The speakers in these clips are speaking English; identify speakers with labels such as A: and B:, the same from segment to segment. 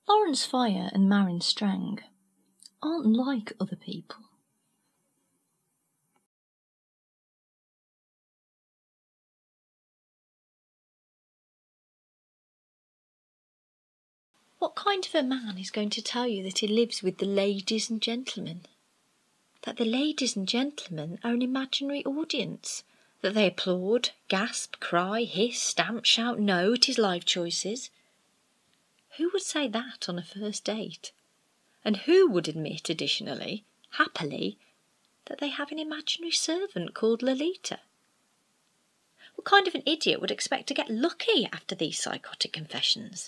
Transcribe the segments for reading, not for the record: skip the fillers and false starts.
A: Lawrence Fire and Marin Strang aren't like other people. What kind of a man is going to tell you that he lives with the ladies and gentlemen? That the ladies and gentlemen are an imaginary audience? That they applaud, gasp, cry, hiss, stamp, shout no at his life choices? Who would say that on a first date? And who would admit, additionally, happily, that they have an imaginary servant called Lolita? What kind of an idiot would expect to get lucky after these psychotic confessions?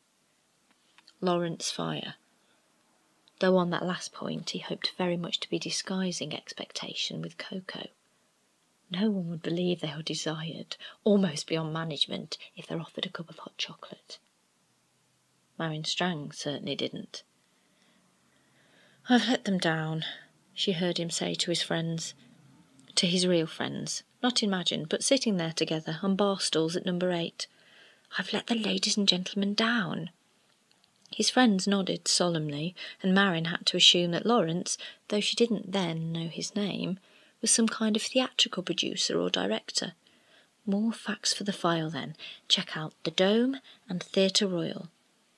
A: Lawrence Fire. Though on that last point he hoped very much to be disguising expectation with cocoa. No one would believe they were desired, almost beyond management, if they're offered a cup of hot chocolate. Marin Strang certainly didn't. "I've let them down," she heard him say to his friends. To his real friends, not imagined, but sitting there together on bar stools at number 8. "I've let the ladies and gentlemen down." His friends nodded solemnly, and Marin had to assume that Lawrence, though she didn't then know his name, was some kind of theatrical producer or director. More facts for the file, then. Check out the Dome and Theatre Royal.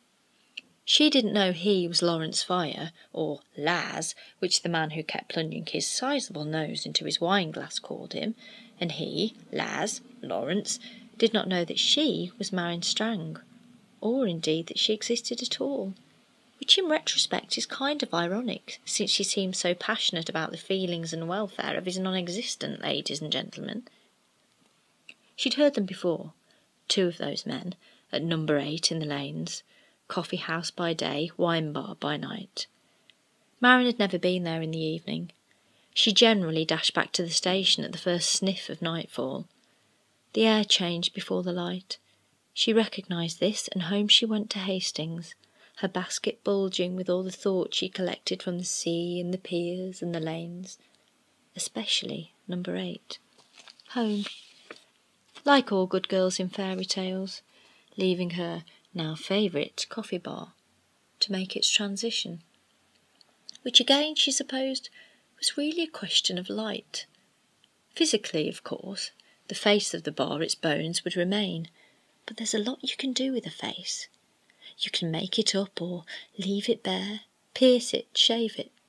A: She didn't know he was Lawrence Fire, or Laz, which the man who kept plunging his sizable nose into his wine-glass called him, and he, Laz, Lawrence, did not know that she was Marin Strang, or indeed that she existed at all, which in retrospect is kind of ironic, since she seemed so passionate about the feelings and welfare of his non-existent ladies and gentlemen. She'd heard them before, 2 of those men, at number 8 in the lanes, coffee house by day, wine bar by night. Marin had never been there in the evening. She generally dashed back to the station at the first sniff of nightfall. The air changed before the light. She recognised this, and home she went to Hastings, her basket bulging with all the thoughts she collected from the sea and the piers and the lanes, especially number 8. Home. Like all good girls in fairy tales, leaving her now favourite coffee bar to make its transition, which again she supposed was really a question of light. Physically, of course, the face of the bar, its bones, would remain, but there's a lot you can do with a face. You can make it up or leave it bare, pierce it, shave it.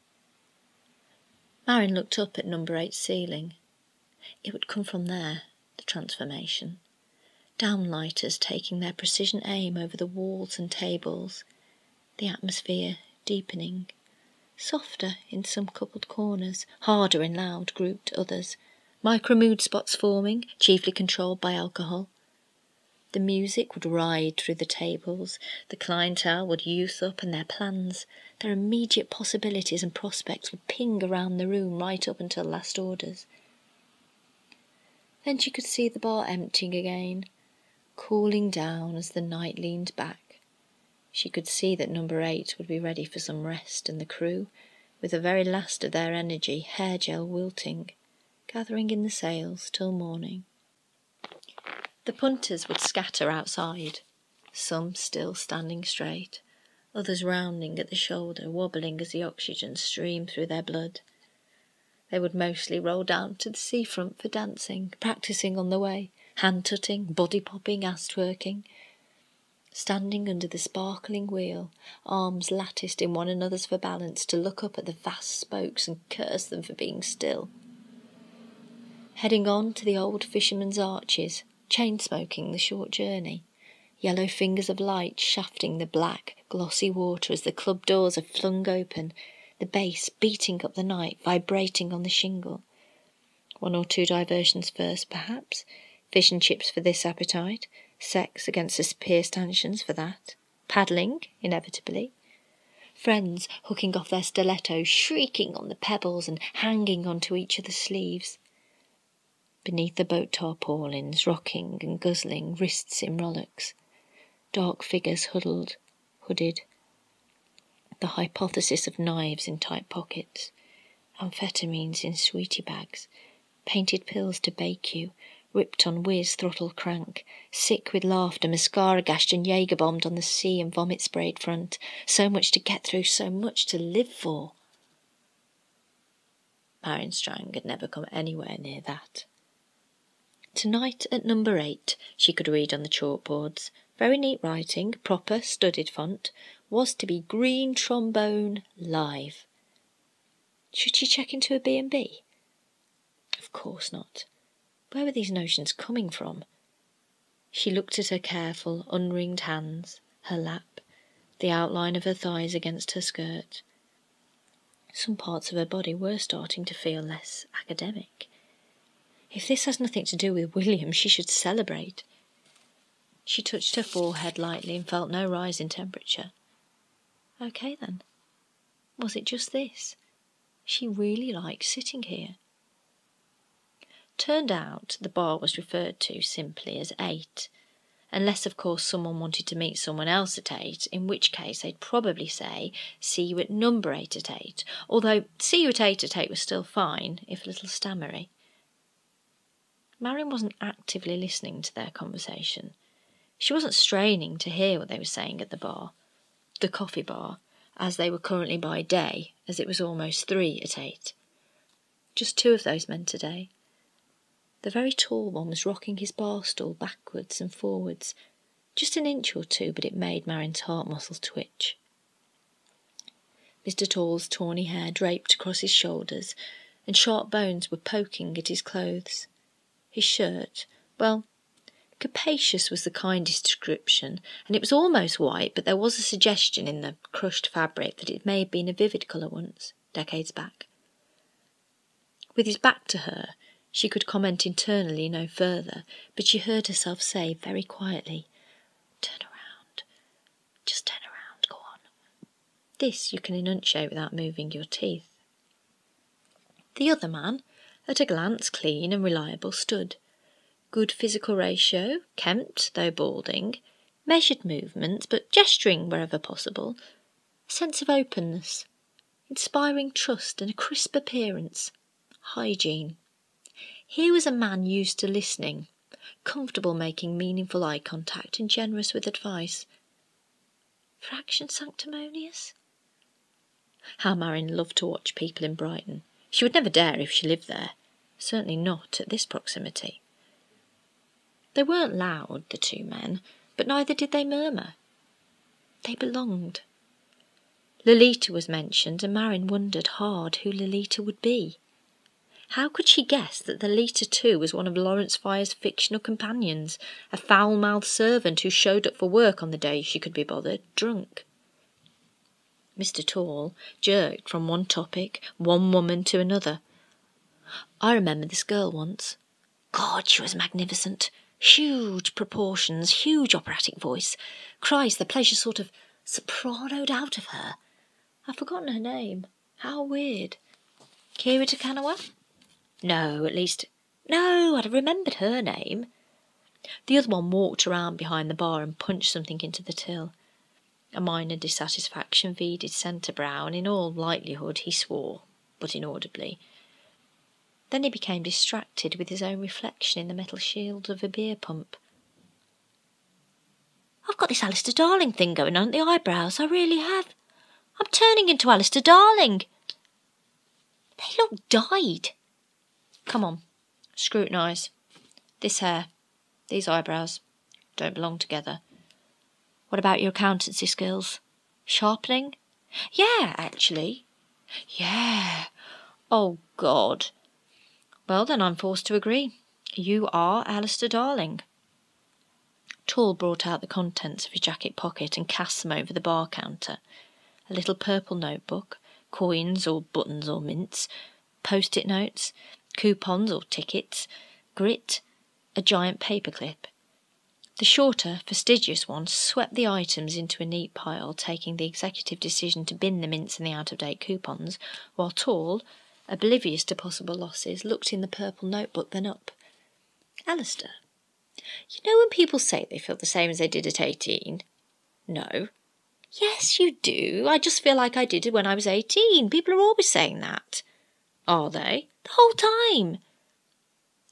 A: Marin looked up at number 8's ceiling. It would come from there, the transformation. Downlighters taking their precision aim over the walls and tables, the atmosphere deepening, softer in some coupled corners, harder in loud grouped others, micro-mood spots forming, chiefly controlled by alcohol. The music would ride through the tables, the clientele would youth up, and their plans, their immediate possibilities and prospects would ping around the room right up until last orders. Then she could see the bar emptying again, cooling down as the night leaned back. She could see that number 8 would be ready for some rest, and the crew, with the very last of their energy, hair gel wilting, gathering in the sails till morning. The punters would scatter outside, some still standing straight, others rounding at the shoulder, wobbling as the oxygen streamed through their blood. They would mostly roll down to the seafront for dancing, practising on the way, hand-tutting, body-popping, ass-twerking, standing under the sparkling wheel, arms latticed in one another's for balance, to look up at the vast spokes and curse them for being still. Heading on to the old fisherman's arches, chain-smoking the short journey, yellow fingers of light shafting the black, glossy water as the club doors are flung open, the bass beating up the night, vibrating on the shingle. 1 or 2 diversions first, perhaps. Fish and chips for this appetite, sex against the pier stanchions for that, paddling, inevitably. Friends hooking off their stilettos, shrieking on the pebbles and hanging onto each other's sleeves. Beneath the boat tarpaulins, rocking and guzzling, wrists in rowlocks. Dark figures huddled, hooded. The hypothesis of knives in tight pockets, amphetamines in sweetie bags, painted pills to bake you, ripped on whiz throttle crank, sick with laughter, mascara gashed and Jaeger bombed on the sea and vomit sprayed front. So much to get through, so much to live for. Marion Strang had never come anywhere near that. Tonight at number 8, she could read on the chalkboards, very neat writing, proper, studied font, was to be Green Trombone live. Should she check into a B&B? Of course not. Where were these notions coming from? She looked at her careful, unringed hands, her lap, the outline of her thighs against her skirt. Some parts of her body were starting to feel less academic. If this has nothing to do with William, she should celebrate. She touched her forehead lightly and felt no rise in temperature. Okay then. Was it just this? She really liked sitting here. Turned out the bar was referred to simply as 8, unless of course someone wanted to meet someone else at 8, in which case they'd probably say, see you at number 8 at 8, although see you at 8 at 8 was still fine, if a little stammery. Marion wasn't actively listening to their conversation. She wasn't straining to hear what they were saying at the bar, the coffee bar, as they were currently by day, as it was almost 3 at 8. Just 2 of those men today. The very tall one was rocking his bar stool backwards and forwards, just an inch or 2, but it made Marion's heart muscles twitch. Mr. Tall's tawny hair draped across his shoulders, and sharp bones were poking at his clothes. His shirt, well, capacious was the kindest description, and it was almost white, but there was a suggestion in the crushed fabric that it may have been a vivid colour once, decades back. With his back to her, she could comment internally no further, but she heard herself say very quietly, "Turn around. Just turn around, go on." This you can enunciate without moving your teeth. The other man, at a glance clean and reliable, stood. Good physical ratio, kempt though balding, measured movements, but gesturing wherever possible, a sense of openness, inspiring trust and a crisp appearance, hygiene. Here was a man used to listening, comfortable making meaningful eye contact and generous with advice. Fraction sanctimonious? How Marion loved to watch people in Brighton. She would never dare if she lived there, certainly not at this proximity. They weren't loud, the 2 men, but neither did they murmur. They belonged. Lolita was mentioned, and Marion wondered hard who Lolita would be. How could she guess that Lolita too was one of Lawrence Fire's fictional companions, a foul-mouthed servant who showed up for work on the day she could be bothered, drunk? Mr. Tall jerked from one topic, one woman to another. I remember this girl once. God, she was magnificent. Huge proportions, huge operatic voice. Christ, the pleasure sort of sopranoed out of her. I've forgotten her name. How weird. Kira Takanawa? No, at least... No, I'd have remembered her name. The other one walked around behind the bar and punched something into the till. A minor dissatisfaction veered his centre brow, and in all likelihood he swore, but inaudibly. Then he became distracted with his own reflection in the metal shield of a beer pump. I've got this Alistair Darling thing going on at the eyebrows, I really have. I'm turning into Alistair Darling. They look dyed. Come on, scrutinise. This hair, these eyebrows, don't belong together. What about your accountancy skills? Sharpening? Yeah, actually. Yeah. Oh, God. Well, then I'm forced to agree. You are Alistair Darling. Tall brought out the contents of his jacket pocket and cast them over the bar counter. A little purple notebook, coins or buttons or mints, post-it notes, coupons or tickets, grit, a giant paperclip. The shorter, fastidious one swept the items into a neat pile, taking the executive decision to bin the mints and the out-of-date coupons, while Tall, oblivious to possible losses, looked in the purple notebook, then up. Alistair, you know when people say they feel the same as they did at 18? No. Yes, you do. I just feel like I did it when I was 18. People are always saying that. Are they? The whole time.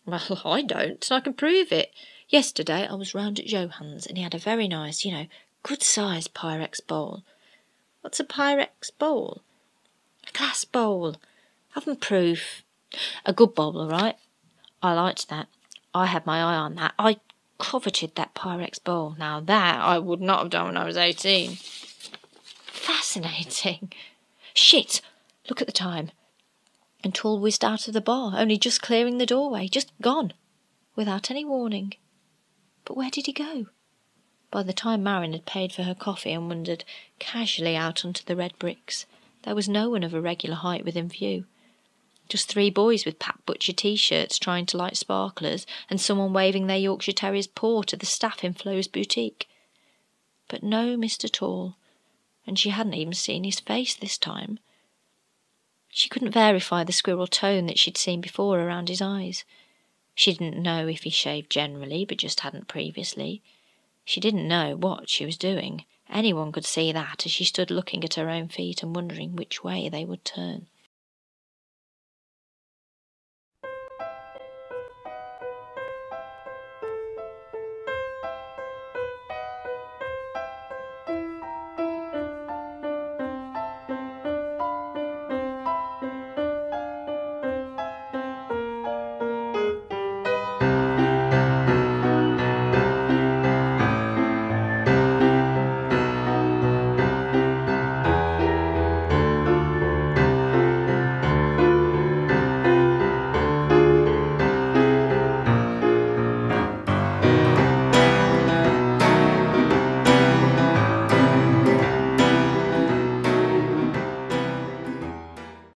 A: Well, I don't, and I can prove it. Yesterday I was round at Johann's, and he had a very nice, good-sized Pyrex bowl. What's a Pyrex bowl? A glass bowl. Haven't proof. A good bowl, all right. I liked that. I had my eye on that. I coveted that Pyrex bowl. Now that I would not have done when I was 18. Fascinating. Shit! Look at the time. And Tall whizzed out of the bar, only just clearing the doorway, just gone, without any warning. But where did he go? By the time Marion had paid for her coffee and wandered casually out onto the red bricks, there was no one of a regular height within view. Just 3 boys with Pat Butcher T-shirts trying to light sparklers, and someone waving their Yorkshire Terrier's paw to the staff in Flo's boutique. But no Mr. Tall, and she hadn't even seen his face this time. She couldn't verify the squirrel tone that she'd seen before around his eyes. She didn't know if he shaved generally, but just hadn't previously. She didn't know what she was doing. Anyone could see that as she stood looking at her own feet and wondering which way they would turn.